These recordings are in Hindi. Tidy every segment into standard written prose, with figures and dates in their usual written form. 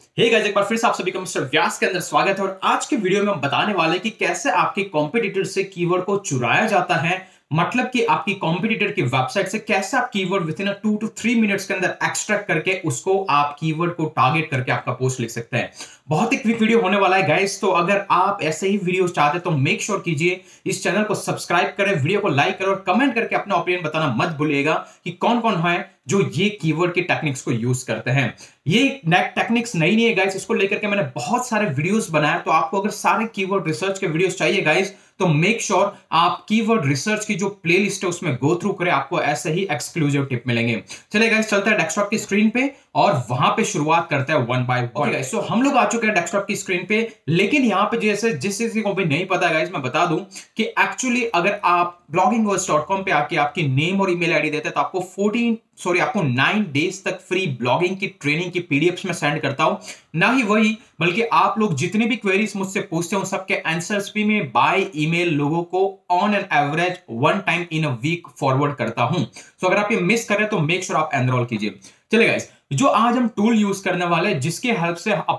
हे गाइस, एक बार फिर से आप सभी का मिस्टर व्यास के अंदर स्वागत है। और आज के वीडियो में हम बताने वाले हैं कि कैसे आपके कॉम्पिटिटर से कीवर्ड को चुराया जाता है। मतलब कि आपकी कॉम्पिटिटर की वेबसाइट से कैसे आप keyword with in 2 to 3 minutes के अंदर एक्सट्रैक्ट करके उसको आप कीवर्ड को टारगेट करके आपका पोस्ट लिख सकते हैं। बहुत ही क्विक वीडियो होने वाला है गाइस, तो अगर आप ऐसे ही वीडियो चाहते हैं तो मेक श्योर कीजिए इस चैनल को सब्सक्राइब करें, वीडियो को लाइक करें और कमेंट करके अपना ओपिनियन बताना मत भूलिएगा कि कौन कौन है जो ये कीवर्ड की टेक्निक्स को यूज करते हैं। ये टेक्निक्स नई नहीं है गाइस, इसको लेकर के मैंने बहुत सारे वीडियोस बनाए। तो आपको अगर सारे कीवर्ड रिसर्च के वीडियोस चाहिए गाइस, तो मेक श्योर आप कीवर्ड रिसर्च की जो प्लेलिस्ट है उसमें गो थ्रू करें, आपको ऐसे ही एक्सक्लूसिव टिप मिलेंगे। चलिए गाइस, चलते हैं डेस्कटॉप की स्क्रीन पे और वहां पे शुरुआत करते हैं वन बाय वन। गाइस, तो हम लोग आ चुके हैं डेस्कटॉप की स्क्रीन पे, लेकिन यहां पे जैसे जिस किसी को भी नहीं पता गाइस, मैं बता दूं कि एक्चुअली अगर आप blogginghost.com पे आके आपकी नेम और ईमेल आईडी देते हैं तो आपको 9 डेज तक फ्री ब्लॉगिंग की ट्रेनिंग की पीडीएफ्स में सेंड करता हूं। ना ही वही, बल्कि आप लोग जितनी भी क्वेरीज मुझसे पूछते हो सबके आंसर्स भी मैं बाय ईमेल लोगों को on an average 1 time in a week forward करता हूं। सो अगर आप ये मिस करें तो मेक श्योर आप एनरोल कीजिए। चलिए गाइस, जो आज हम टूल यूज करने वाले जिसके हेल्प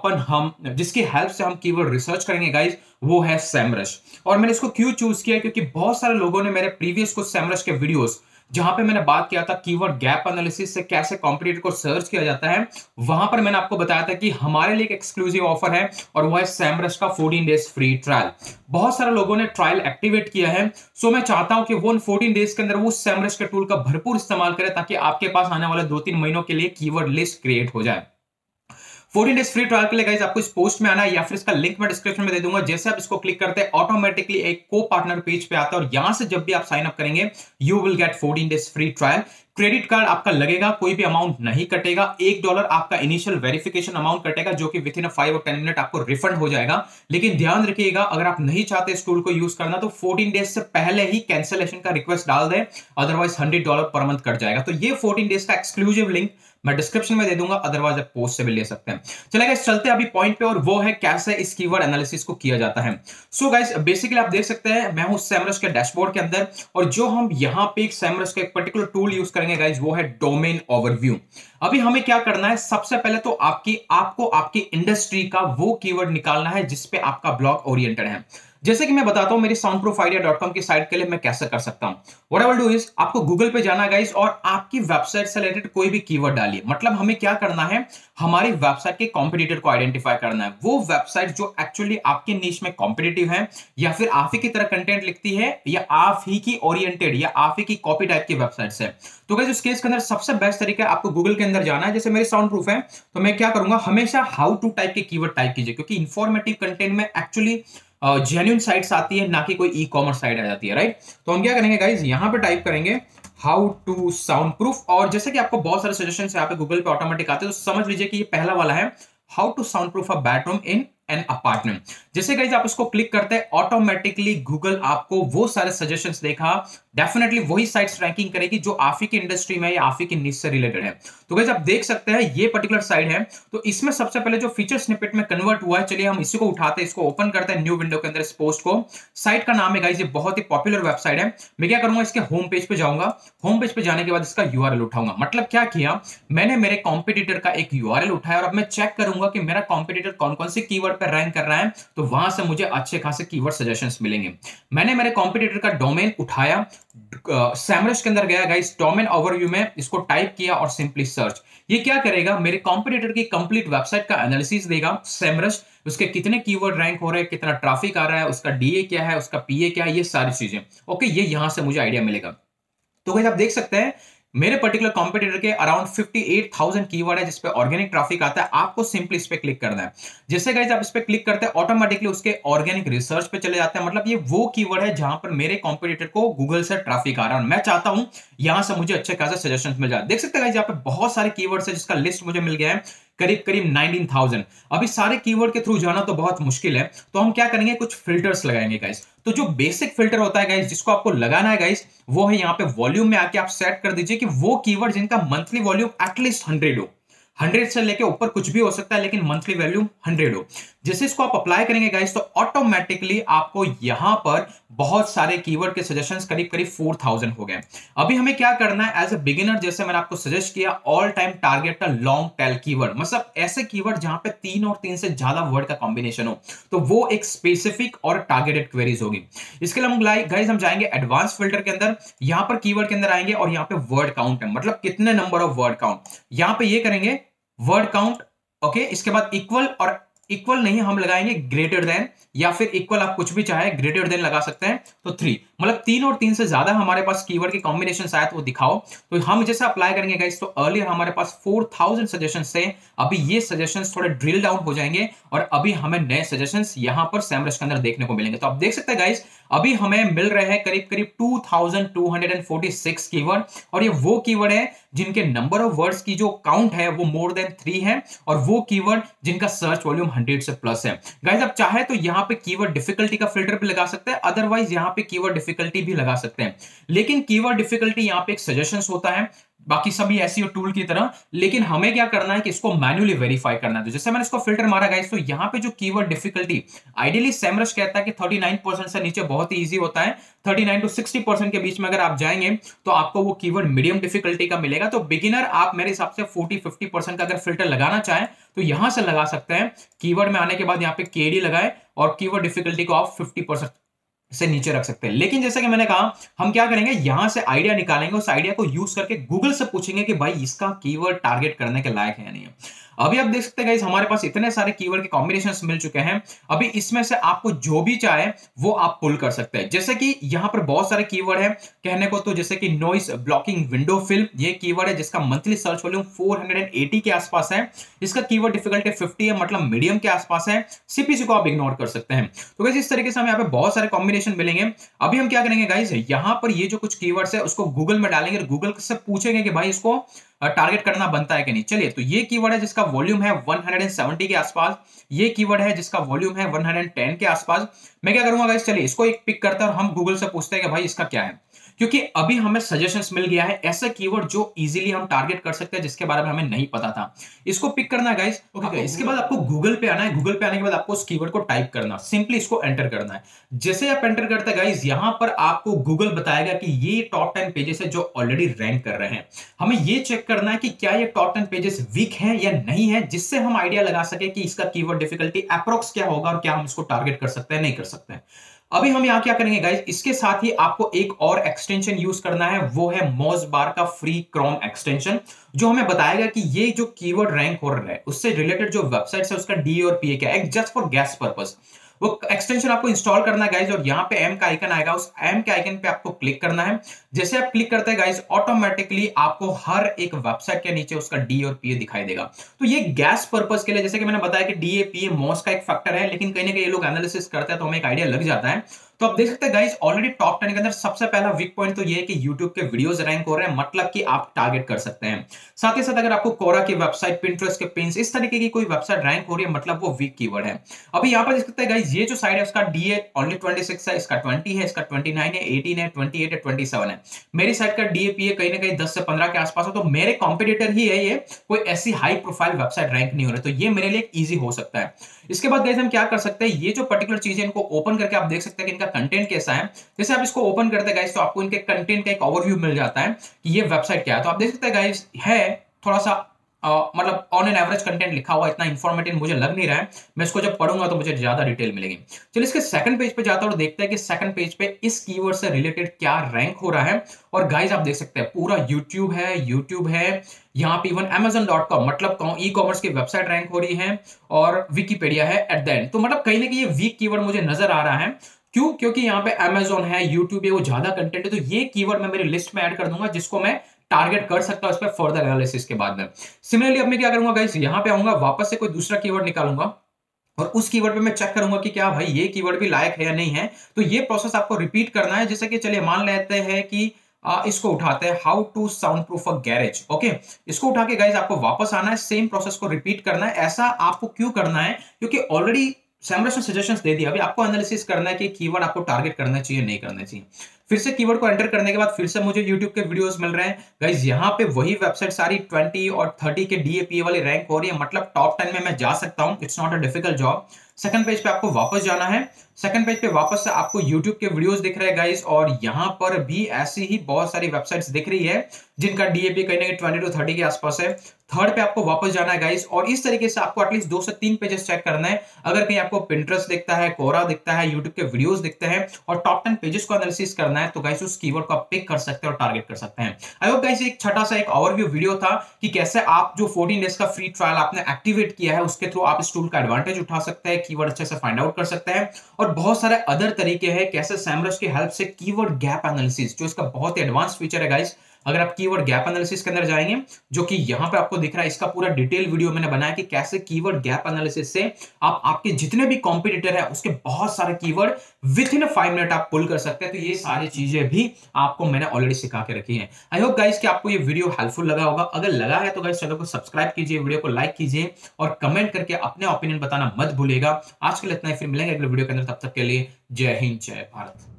से हम कीवर्ड रिसर्च करेंगे गाइस, वो है सेमरश। और मैंने इसको क्यों चूज किया, क्योंकि बहुत सारे लोगों ने मेरे प्रीवियस कुछ सेमरश के वीडियोस जहां पे मैंने बात किया था कीवर्ड गैप एनालिसिस से कैसे कॉम्पिटिटर को सर्च किया जाता है, वहां पर मैंने आपको बताया था कि हमारे लिए एक एक्सक्लूसिव ऑफर है और वो है सेमरश का 14 डेज फ्री ट्रायल। बहुत सारे लोगों ने ट्रायल एक्टिवेट किया है, सो मैं चाहता हूं कि वो 14 डेज के अंदर वो सेमरश के टूल का भरपूर इस्तेमाल करें ताकि आपके पास आने वाले 2-3 महीनों के लिए कीवर्ड लिस्ट क्रिएट हो जाए। 14 डेज फ्री ट्रायल के लिए गाइस आपको इस पोस्ट में आना है या फिर इसका लिंक मैं डिस्क्रिप्शन में दे दूंगा। जैसे आप इसको क्लिक करते हैं ऑटोमेटिकली एक को पार्टनर पेज पे आता है और यहां से जब भी आप साइन अप करेंगे you will get 14 days free trial. Credit card आपका लगेगा, कोई भी अमाउंट नहीं कटेगा। $1 आपका इनिशियल वेरिफिकेशन अमाउंट कटेगा जो कि विद इन 5 और 10 मिनट आपको रिफंड हो जाएगा। लेकिन ध्यान रखिएगा, अगर आप नहीं चाहते इस टूल को यूज करना तो 14 डेज से पहले ही कैंसिलेशन का रिक्वेस्ट डाल दें, अदरवाइज $100 पर मंथ कट जाएगा। तो ये 14 डेज का एक्सक्लूसिव लिंक मैं डिस्क्रिप्शन में दे दूंगा, अदरवाइज आप पोस्ट से भी ले सकते हैं। चलिए गाइस, चलते हैं अभी पॉइंट पे, और वो है कैसे इस कीवर्ड एनालिसिस को किया जाता है। सो गाइस, बेसिकली आप देख सकते हैं मैं हूं सेमरश के डैशबोर्ड के अंदर, और जो हम यहां पे एक सेमरश का एक पर्टिकुलर टूल यूज करेंगे गाइस, वो है डोमेन ओवरव्यू। अभी हमें क्या करना है, सबसे पहले तो आपको आपकी इंडस्ट्री का वो कीवर्ड निकालना है जिसपे आपका ब्लॉग ओरिएंटेड है। जैसे कि मैं बताता हूं मेरी soundproofidea.com की साइट के लिए मैं कैसे कर सकता हूं। What I will do is, आपको गूगल पे जाना गाइस और आपकी वेबसाइट से रिलेटेड कोई भी कीवर्ड डालिए। मतलब हमें क्या करना है, हमारी वेबसाइट के कॉम्पिटिटर को आइडेंटिफाई करना है। वो वेबसाइट जो एक्चुअली आपके नीश में कॉम्पिटिटिव है, या फिर आप ही की तरह कंटेंट लिखती है, या आप ही की ओरिएंटेड या आप ही की कॉपी टाइप की वेबसाइट है। तो गाइस, उस केस के अंदर सबसे बेस्ट तरीका है आपको गूगल के अंदर जाना है। जैसे मेरी साउंड प्रूफ है तो मैं क्या करूंगा, हमेशा हाउ टू टाइप के कीवर्ड टाइप कीजिए, क्योंकि इंफॉर्मेटिव कंटेंट में एक्चुअली जेन्युइन साइट्स आती है, ना कि कोई ई कॉमर्स साइट आ जाती है, राइट। तो हम क्या करेंगे गाइस, यहां पे टाइप करेंगे हाउ टू साउंड प्रूफ, और जैसे कि आपको बहुत सारे सजेशन यहाँ पे गूगल पे ऑटोमेटिक आते हैं, तो समझ लीजिए कि ये पहला वाला है, how to soundproof a bedroom in an apartment. जैसे गाइस आप इसको क्लिक करते हैं ऑटोमेटिकली गूगल आपको वो सारे सजेशंस देखा, डेफिनेटली वही साइट्स रैंकिंग करेगी जो आप ही की इंडस्ट्री में या आप ही की निश से रिलेटेड है। तो गाइस आप देख सकते हैं ये पर्टिकुलर साइट है, तो इसमें सबसे पहले जो फीचर स्निपेट में कन्वर्ट हुआ है, चलिए हम इसी को उठाते हैं, इसको ओपन करते हैं न्यू विंडो के अंदर। इस पोस्ट को, साइट का नाम है गाइस, ये बहुत ही पॉपुलर वेबसाइट है। मैं क्या करूंगा, इसके होम पेज पे जाऊंगा, होम पेज पे जाने के बाद इसका यूआरएल उठाऊंगा। मतलब क्या किया, मैंने मेरे कॉम्पिटिटर का एक यूआरएल उठाया और अब मैं चेक करूंगा कि मेरा कॉम्पिटिटर कौन कौन से कीवर्ड पर रैंक कर रहा है, तो वहां से मुझे अच्छे खासे कीवर्ड सजेशंस मिलेंगे। मैंने मेरे कॉम्पिटिटर का डोमेन उठाया, सेमरश के अंदर गया गाइस, डोमेन ओवरव्यू में इसको टाइप किया और सिंपली सर्च। ये क्या करेगा, मेरे कॉम्पिटिटर की कंप्लीट वेबसाइट का एनालिसिस देगा सेमरश, उसके कितने कीवर्ड रैंक हो रहे हैं, कितना ट्रैफिक आ रहा है, उसका डीए क्या है, उसका पीए क्या है, ये सारी चीजें। ओके, ये यहां से मुझे आइडिया मिलेगा। तो गाइस आप देख सकते हैं मेरे पर्टिकुलर कॉम्पिटिटर के अराउंड 58,000 कीवर्ड है जिसपे ऑर्गेनिक ट्रैफिक आता है। आपको सिंपली इस पे क्लिक करना है। जैसे गाइस आप इस पे क्लिक करते हैं ऑटोमेटिकली उसके ऑर्गेनिक रिसर्च पे चले जाते हैं। मतलब ये वो कीवर्ड है जहां पर मेरे कॉम्पिटिटर को गूगल से ट्रैफिक आ रहा है। मैं चाहता हूं यहां से मुझे अच्छे खासे सजेशंस मिल जाए। देख सकते हैं गाइस यहाँ पे बहुत सारे कीवर्ड्स है जिसका लिस्ट मुझे मिल गया है, करीब करीब 19,000। अभी सारे कीवर्ड के थ्रू जाना तो बहुत मुश्किल है, तो हम क्या करेंगे, कुछ फिल्टर्स लगाएंगे गाइस। तो जो बेसिक फिल्टर होता है गाइस, जिसको आपको लगाना है गाइस, वो है यहाँ पे वॉल्यूम में आके आप सेट कर दीजिए कि वो कीवर्ड जिनका मंथली वॉल्यूम एटलीस्ट 100 हो। 100 से लेके ऊपर कुछ भी हो सकता है, लेकिन मंथली वॉल्यूम 100 हो। जैसे इसको आप अप्लाई करेंगे गाइस, तो ऑटोमेटिकली आपको यहां पर बहुत सारे कीवर्ड के सजेशंस करीब करीब 4000 हो गए। अभी हमें क्या करना है, एज ए बिगिनर जैसे मैंने आपको सजेस्ट किया, ऑल टाइम टारगेट का लॉन्ग टेल कीवर्ड, मतलब ऐसे कीवर्ड जहां पे 3 और 3 से ज्यादा वर्ड का कॉम्बिनेशन हो, तो वो एक स्पेसिफिक और टारगेटेड क्वेरीज होगी। इसके लिए हम गाइस हम जाएंगे एडवांस फिल्टर के अंदर, यहां पर कीवर्ड के अंदर आएंगे और यहां पे वर्ड काउंट है, मतलब कितने नंबर ऑफ वर्ड काउंट, यहां पे ये करेंगे वर्ड काउंट। ओके, इसके बाद इक्वल, और इक्वल नहीं हम लगाएंगे ग्रेटर देन, या फिर इक्वल आप कुछ भी चाहे ग्रेटर देन लगा सकते हैं, तो 3, मतलब 3 और 3 से ज्यादा हमारे पास कीवर्ड के कॉम्बिनेशन आए तो वो दिखाओ। तो हम जैसे अप्लाई करेंगे गाइस, तो अर्लियर हमारे पास 4000 सजेशंस थे, अभी ये सजेशंस थोड़े ड्रिल डाउन हो जाएंगे और अभी हमें नए सजेशंस यहां पर SEMrush के अंदर देखने को मिलेंगे। तो आप देख सकते हैं गाइस, अभी हमें मिल रहे हैं करीब करीब 2246 कीवर्ड, और ये वो कीवर्ड है जिनके नंबर ऑफ वर्ड्स की जो काउंट है वो मोर देन 3 है, और वो कीवर्ड जिनका सर्च वॉल्यूम 100 से प्लस है। गाइस आप चाहे तो यहां पे कीवर्ड डिफिकल्टी का फिल्टर भी लगा सकते हैं, अदरवाइज यहां पे कीवर्ड डिफिकल्टी भी लगा सकते हैं, लेकिन कीवर्ड डिफिकल्टी यहां पे एक सजेशंस होता है, बाकी सभी एसईओ टूल की तरह, लेकिन हमें क्या करना है कि इसको मैन्युअली वेरीफाई करना है। तो जैसे मैंने इसको फिल्टर मारा गाइस, तो यहां पे जो कीवर्ड डिफिकल्टी, आइडियली SEMrush कहता है कि 39% से नीचे बहुत ही इजी होता है, 39 to 60% के बीच में अगर आप जाएंगे तो आपको वो कीवर्ड मीडियम डिफिकल्टी का मिलेगा। तो बिगिनर आप मेरे हिसाब से 40-50% का अगर फिल्टर लगाना चाहें तो यहां से लगा सकते हैं, कीवर्ड में आने के बाद यहां पे केडी लगाए और कीवर्ड डिफिकल्टी को आप 50% से नीचे रख सकते हैं। लेकिन जैसा कि मैंने कहा, हम क्या करेंगे, यहां से आइडिया निकालेंगे, उस आइडिया को यूज करके गूगल से पूछेंगे कि भाई इसका कीवर्ड टारगेट करने के लायक है या नहीं है। अभी आप देख सकते हैं गाइस, हमारे पास इतने सारे कीवर्ड के कॉम्बिनेशंस मिल चुके हैं, अभी इसमें से आपको जो भी चाहे वो आप पुल कर सकते हैं। जैसे कि यहां पर बहुत सारे कीवर्ड हैं कहने को, तो जैसे कि नॉइस ब्लॉकिंग विंडो फिल्म, ये कीवर्ड है जिसका मंथली सर्च वॉल्यूम 480 के आसपास है, इसका कीवर्ड डिफिकल्टी 50 है, मतलब मीडियम के आसपास है, सीपीसी को आप इग्नोर कर सकते हैं। तो गाइस इस तरीके से हमें यहाँ पे बहुत सारे कॉम्बिनेशन मिलेंगे। अभी हम क्या करेंगे गाइस, यहां पर ये जो कुछ कीवर्ड्स है उसको गूगल में डालेंगे, गूगल से पूछेंगे कि भाई इसको टारगेट करना बनता है कि नहीं। चलिए, तो ये कीवर्ड है जिसका वॉल्यूम है 170 के आसपास, ये कीवर्ड है जिसका वॉल्यूम है 110 के आसपास। मैं क्या करूंगा गाइस, चलिए इसको एक पिक करता है और हम गूगल से पूछते हैं कि भाई इसका क्या है, क्योंकि अभी हमें सजेशंस मिल गया है ऐसा कीवर्ड जो इजीली हम टारगेट कर सकते हैं, जिसके बारे में हमें नहीं पता था। इसको पिक करना है गाइस। ओके, इसके बाद आपको गूगल पे आना है, गूगल पे आने के बाद आपको उस कीवर्ड को टाइप करना, सिंपली इसको एंटर करना है। जैसे आप एंटर करते हैं गाइस, यहां पर आपको गूगल बताएगा कि ये टॉप 10 पेजेस है जो ऑलरेडी रैंक कर रहे हैं। हमें ये चेक करना है कि क्या ये टॉप 10 पेजेस वीक हैं या नहीं है, जिससे हम आइडिया लगा सके कि इसका कीवर्ड डिफिकल्टी अप्रोक्स क्या होगा और क्या हम इसको टारगेट कर सकते हैं, नहीं कर सकते हैं। अभी हम यहां क्या करेंगे गाइस, इसके साथ ही आपको एक और एक्सटेंशन यूज करना है, वो है मोजबार का फ्री क्रोम एक्सटेंशन, जो हमें बताएगा कि ये जो कीवर्ड रैंक हो रहा है उससे रिलेटेड जो वेबसाइट्स है उसका डी और पीए क्या है, जस्ट फॉर गैस पर्पस। वो एक्सटेंशन आपको इंस्टॉल करना है गाइस, और यहां पे एम का आइकन आएगा, उस एम के आइकन पे आपको क्लिक करना है। जैसे आप क्लिक करते हैं गाइस, ऑटोमेटिकली आपको हर एक वेबसाइट के नीचे उसका डी और पीए दिखाई देगा। तो ये गैस पर्पस के लिए, जैसे कि मैंने बताया कि डीए पीए मॉस का एक फैक्टर है, लेकिन कहीं ना कहीं ये लोग एनालिसिस करते हैं तो हमें एक आइडिया लग जाता है। तो आप देख सकते हैं गाइस, ऑलरेडी टॉप 10 के अंदर सबसे पहला वीक पॉइंट तो ये है कि YouTube के वीडियोस रैंक हो रहे हैं, मतलब कि आप टारगेट कर सकते हैं। साथ ही साथ अगर आपको कोरा की वेबसाइट, पिंटरेस्ट के पिन्स, इस तरीके की कोई वेबसाइट रैंक हो रही है, मतलब वो वीक कीवर्ड है। अभी यहां पर देख सकते हैं गाइस, ये जो साइड है उसका डीए ओनली 26 है, इसका 20 है, इसका 29 है, 18 है, 28 है, 27 है। मेरी साइड का डीएपीए कहीं ना कहीं 10 से 15 के आसपास है, तो मेरे कॉम्पिटिटर ही है ये, कोई ऐसी हाई प्रोफाइल वेबसाइट रैंक नहीं हो रही, तो ये मेरे लिए इजी हो सकता है। इसके बाद गाइस हम क्या कर सकते हैं, ये जो पर्टिकुलर चीजें इनको ओपन करके आप देख सकते हैं कि इनका कंटेंट कैसा है। जैसे आप इसको ओपन करते हैं गाइस, तो आपको इनके कंटेंट का एक ओवरव्यू मिल जाता है कि ये वेबसाइट क्या है। तो आप देख सकते हैं गाइस, है थोड़ा सा मतलब ऑन एन एवरेज कंटेंट लिखा हुआ, इतना इंफॉर्मेटिव मुझे लग नहीं रहा है, मैं इसको जब पढ़ूंगा तो मुझे ज्यादा डिटेल मिलेगी। चलिए इसके सेकंड पेज पे जाता हूं और देखते हैं कि सेकंड पेज पे इस कीवर्ड से रिलेटेड क्या रैंक हो रहा है। और गाइस आप देख सकते हैं पूरा यूट्यूब है, यहाँ पे इवन amazon.com, मतलब ई कॉमर्स की वेबसाइट रैंक हो रही है, और विकिपीडिया है एट द एंड। तो मतलब कहीं ना कहीं ये वीक कीवर्ड मुझे नजर आ रहा है। क्यों? क्योंकि यहाँ पे Amazon है, यूट्यूब है, वो ज्यादा कंटेंट है, तो ये कीवर्ड मैं मेरी लिस्ट में ऐड कर दूंगा, जिसको मैं टारगेट कर सकता हूं इस पे फर्दर एनालिसिस के बाद में। सिमिलरली अब मैं क्या करूंगा गाइस, यहां पे आऊंगा, वापस से कोई दूसरा कीवर्ड निकालूंगा और उस कीवर्ड पे मैं चेक करूंगा कि क्या भाई ये कीवर्ड भी लायक है या नहीं है। तो ये प्रोसेस आपको रिपीट करना है। जैसे कि चलिए मान लेते हैं कि इसको उठाते हैं, how to soundproof a garage. Okay, इसको उठा के गाइस आपको वापस आना है, सेम प्रोसेस को रिपीट करना है। ऐसा आपको क्यों करना है? क्योंकि ऑलरेडी SEMrush ने सजेशंस दे दिया, अभी आपको एनालिसिस करना है कि कीवर्ड आपको टारगेट करना चाहिए नहीं करना चाहिए। फिर से कीवर्ड को एंटर करने के बाद फिर से मुझे YouTube के वीडियोस मिल रहे हैं गाइस, यहाँ पे वही वेबसाइट सारी 20 और 30 के DAPA वाली रैंक हो रही है, मतलब टॉप 10 में मैं जा सकता हूं। It's not a difficult job. Second page पे आपको वापस जाना है। सेकंड पेज पे वापस से आपको YouTube के वीडियोस दिख रहे हैं गाइस, और यहां पर भी ऐसी ही बहुत सारी वेबसाइट्स दिख रही है जिनका डीएपी कहीं ना कहीं 20 to 30 के आसपास है। थर्ड पे आपको वापस जाना है गाइस, और इस तरीके से आपको एटलीस्ट 2 से 3 पेजेस चेक करना है। अगर कहीं आपको Pinterest दिखता है, Quora दिखता है, YouTube के वीडियोस दिखते हैं और टॉप 10 पेजेस को एनालिसिस करना है, तो गाइस उस कीवर्ड को आप पिक कर सकते हैं और टारगेट कर सकते हैं। आई होप गाइस एक छोटा सा एक ओवरव्यू वीडियो था कि कैसे आप जो 14 डेज का फ्री ट्रायल आपने एक्टिवेट किया है उसके थ्रू आप इस टूल का एडवांटेज उठा सकते हैं, कीवर्ड अच्छे से फाइंड आउट कर सकते हैं, और बहुत सारे अदर तरीके हैं कैसे SEMrush की हेल्प से कीवर्ड गैप एनालिसिस, जो इसका बहुत ही एडवांस फीचर है गाइस। अगर आप कीवर्ड गैप एनालिसिस के अंदर जाएंगे, जो कि यहां पे आपको दिख रहा है, इसका पूरा डिटेल वीडियो मैंने बनाया कि कैसे कीवर्ड गैप एनालिसिस से आप आपके जितने भी कॉम्पिटिटर है उसके बहुत सारे कीवर्ड विद इन 5 मिनट आप पुल कर सकते हैं। तो ये सारी चीजें भी आपको मैंने ऑलरेडी सिखा के रखी है। आई होप गाइस कि आपको ये वीडियो हेल्पफुल लगा होगा। अगर लगा है तो गाइस चैनल को सब्सक्राइब कीजिए, वीडियो को लाइक कीजिए और कमेंट करके अपने ओपिनियन बताना मत भूलिएगा। आज के लिए इतना ही, फिर मिलेंगे अगले वीडियो के अंदर। तब तक के लिए जय हिंद, जय भारत।